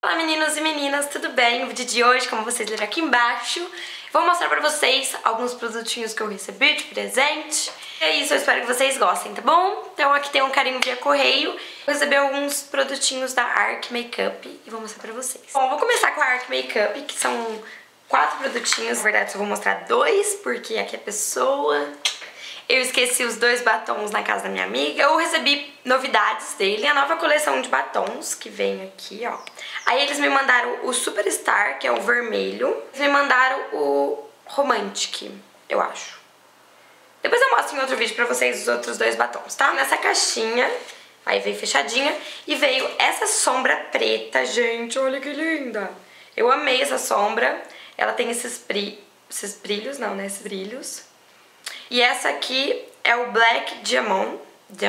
Olá meninos e meninas, tudo bem? No vídeo de hoje, como vocês leram aqui embaixo, vou mostrar pra vocês alguns produtinhos que eu recebi de presente. É isso, eu espero que vocês gostem, tá bom? Então aqui tem um carinho via correio. Eu recebi alguns produtinhos da ARC Makeup e vou mostrar pra vocês. Bom, vou começar com a ARC Makeup, que são 4 produtinhos. Na verdade, só vou mostrar 2, porque aqui é pessoa. Eu esqueci os 2 batons na casa da minha amiga. Eu recebi novidades dele, a nova coleção de batons que vem aqui, ó. Aí eles me mandaram o Superstar, que é o vermelho. Eles me mandaram o Romantic, eu acho. Depois eu mostro em outro vídeo pra vocês os outros 2 batons, tá? Nessa caixinha, aí veio fechadinha, e veio essa sombra preta, gente, olha que linda. Eu amei essa sombra. Ela tem esses brilhos, não, né? Esses brilhos. E essa aqui é o Black Diamond.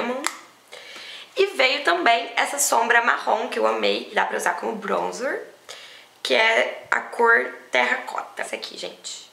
E veio também essa sombra marrom que eu amei, dá pra usar como bronzer, que é a cor terracota. Essa aqui, gente.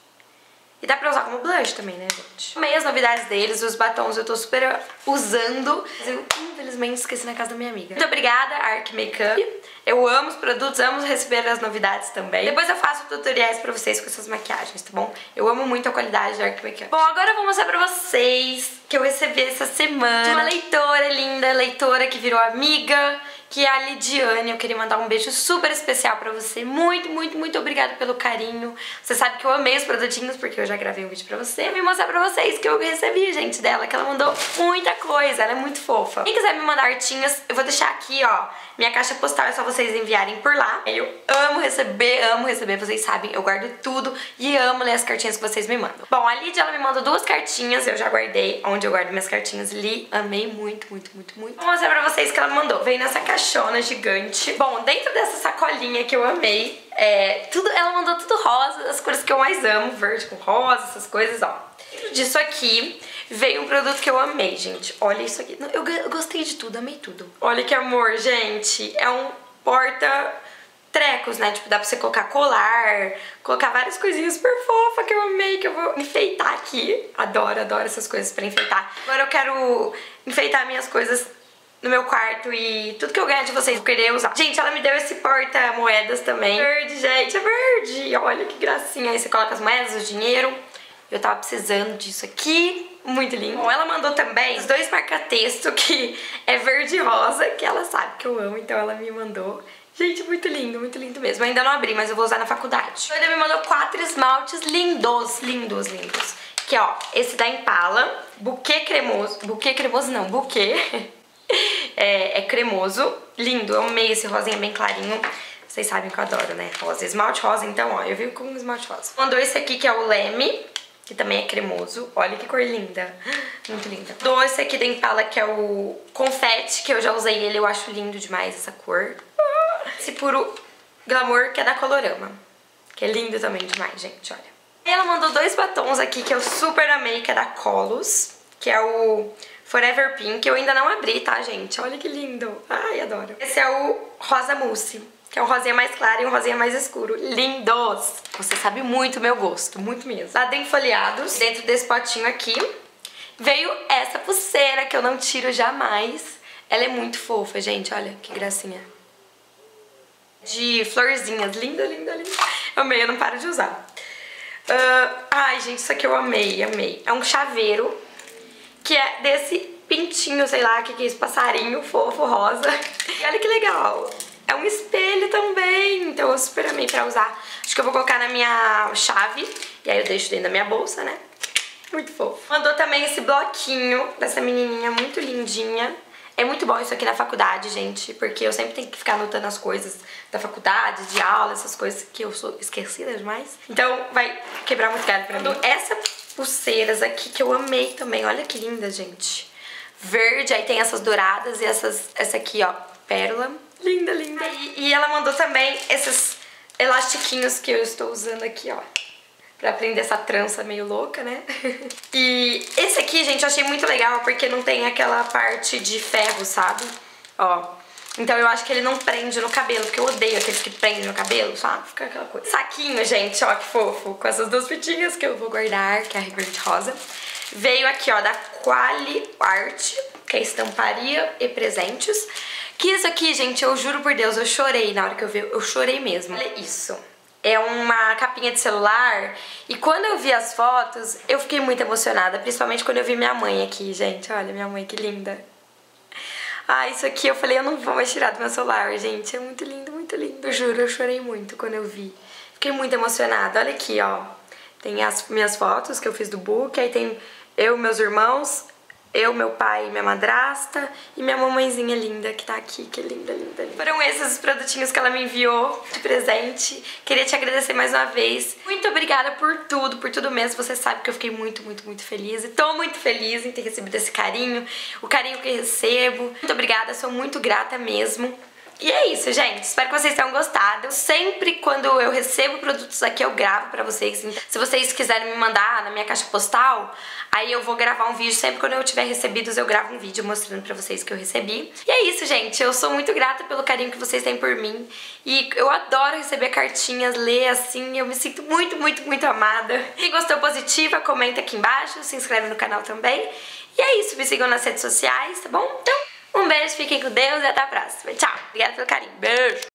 E dá pra usar como blush também, né, gente? Amei as novidades deles, os batons eu tô super usando. Mas eu, infelizmente, esqueci na casa da minha amiga. Muito obrigada, ARC Makeup. Eu amo os produtos, amo receber as novidades também. Depois eu faço tutoriais pra vocês com essas maquiagens, tá bom? Eu amo muito a qualidade da ARC Makeup. Bom, agora eu vou mostrar pra vocês que eu recebi essa semana de uma leitora linda, leitora que virou amiga, que é a Lidiane. Eu queria mandar um beijo super especial pra você. Muito, muito, muito obrigada pelo carinho. Você sabe que eu amei os produtinhos, porque eu já gravei um vídeo pra você. E mostrar pra vocês que eu recebi, gente, dela, que ela mandou muita coisa. Ela é muito fofa. Quem quiser me mandar artinhas, eu vou deixar aqui, ó, minha caixa postal, é só vocês enviarem por lá. Eu amo receber, vocês sabem, eu guardo tudo e amo ler as cartinhas que vocês me mandam. Bom, a Lidia, ela me mandou 2 cartinhas, eu já guardei onde eu guardo minhas cartinhas. Li, amei muito, muito, muito, muito. Vou mostrar pra vocês que ela me mandou. Veio nessa caixona gigante. Bom, dentro dessa sacolinha que eu amei, ela mandou tudo rosa, as cores que eu mais amo, verde com rosa, essas coisas, ó. Dentro disso aqui veio um produto que eu amei, gente. Olha isso aqui. Eu gostei de tudo, amei tudo. Olha que amor, gente. É um porta-trecos, né? Tipo, dá pra você colocar colar, colocar várias coisinhas super fofas que eu amei, que eu vou enfeitar aqui. Adoro, adoro essas coisas pra enfeitar. Agora eu quero enfeitar minhas coisas no meu quarto e tudo que eu ganhar de vocês eu querer usar. Gente, ela me deu esse porta-moedas também. Verde, gente, é verde. Olha que gracinha. Aí você coloca as moedas, o dinheiro. Eu tava precisando disso aqui. Muito lindo. Bom, ela mandou também os 2 marca-texto que é verde e rosa, que ela sabe que eu amo, então ela me mandou. Gente, muito lindo mesmo. Eu ainda não abri, mas eu vou usar na faculdade. Ela me mandou 4 esmaltes lindos, lindos, lindos. Que ó, esse da Impala, buquê cremoso. Buquê cremoso não, buquê. É cremoso, lindo. Eu amei esse rosinha bem clarinho. Vocês sabem que eu adoro, né? Rosa, esmalte rosa, então ó, eu vi com um esmalte rosa. Mandou esse aqui que é o Leme, que também é cremoso. Olha que cor linda. Muito linda. Dou esse aqui da Impala, que é o Confete, que eu já usei ele. Eu acho lindo demais essa cor. Esse puro Glamour, que é da Colorama. Que é lindo também demais, gente, olha. E ela mandou 2 batons aqui, que eu super amei, que é da Colos. Que é o Forever Pink. Eu ainda não abri, tá, gente? Olha que lindo. Ai, adoro. Esse é o Rosa Mousse, que é um rosinha mais claro e um rosinha mais escuro. Lindos! Você sabe muito o meu gosto, muito mesmo. Lá dentro folheados, dentro desse potinho aqui, veio essa pulseira que eu não tiro jamais. Ela é muito fofa, gente, olha que gracinha. De florzinhas, linda, linda, linda. Amei, eu não paro de usar. Ai, gente, isso aqui eu amei, amei. É um chaveiro, que é desse pintinho, sei lá, que é esse passarinho fofo, rosa. E olha que legal. É um espelho também, então eu super amei pra usar. Acho que eu vou colocar na minha chave, e aí eu deixo dentro da minha bolsa, né? Muito fofo. Mandou também esse bloquinho dessa menininha muito lindinha. É muito bom isso aqui na faculdade, gente, porque eu sempre tenho que ficar anotando as coisas da faculdade, de aula, essas coisas que eu sou esquecida demais. Então vai quebrar muito galho pra mim. Essas pulseiras aqui que eu amei também, olha que linda, gente. Verde, aí tem essas douradas e essa aqui, ó, pérola. Linda, linda. E ela mandou também esses elastiquinhos que eu estou usando aqui, ó, pra prender essa trança meio louca, né? E esse aqui, gente, eu achei muito legal porque não tem aquela parte de ferro, sabe? Ó, então eu acho que ele não prende no cabelo, porque eu odeio aqueles que prendem no cabelo, sabe? Fica aquela coisa. Saquinho, gente, ó, que fofo. Com essas 2 fitinhas que eu vou guardar, que é a verde rosa. Veio aqui, ó, da Quali Art, que é estamparia e presentes, Que isso aqui, gente, eu juro por Deus, eu chorei na hora que eu vi, eu chorei mesmo. Olha isso. É uma capinha de celular e quando eu vi as fotos, eu fiquei muito emocionada, principalmente quando eu vi minha mãe aqui, gente. Olha, minha mãe, que linda. Ah, isso aqui eu falei, eu não vou mais tirar do meu celular, gente. É muito lindo, muito lindo. Eu juro, eu chorei muito quando eu vi. Fiquei muito emocionada. Olha aqui, ó. Tem as minhas fotos que eu fiz do book, aí tem eu e meus irmãos, eu, meu pai e minha madrasta e minha mamãezinha linda que tá aqui, que linda, linda, linda. Foram esses os produtinhos que ela me enviou de presente. Queria te agradecer mais uma vez. Muito obrigada por tudo mesmo. Você sabe que eu fiquei muito, muito, muito feliz e tô muito feliz em ter recebido esse carinho, o carinho que eu recebo. Muito obrigada, sou muito grata mesmo. E é isso, gente. Espero que vocês tenham gostado. Sempre quando eu recebo produtos aqui, eu gravo pra vocês. Então, se vocês quiserem me mandar na minha caixa postal, aí eu vou gravar um vídeo. Sempre quando eu tiver recebidos, eu gravo um vídeo mostrando pra vocês que eu recebi. E é isso, gente. Eu sou muito grata pelo carinho que vocês têm por mim. E eu adoro receber cartinhas, ler assim. Eu me sinto muito, muito, muito amada. Quem gostou positiva, comenta aqui embaixo. Se inscreve no canal também. E é isso. Me sigam nas redes sociais, tá bom? Então, um beijo, fiquem com Deus e até a próxima. Tchau. Obrigada pelo carinho. Beijo.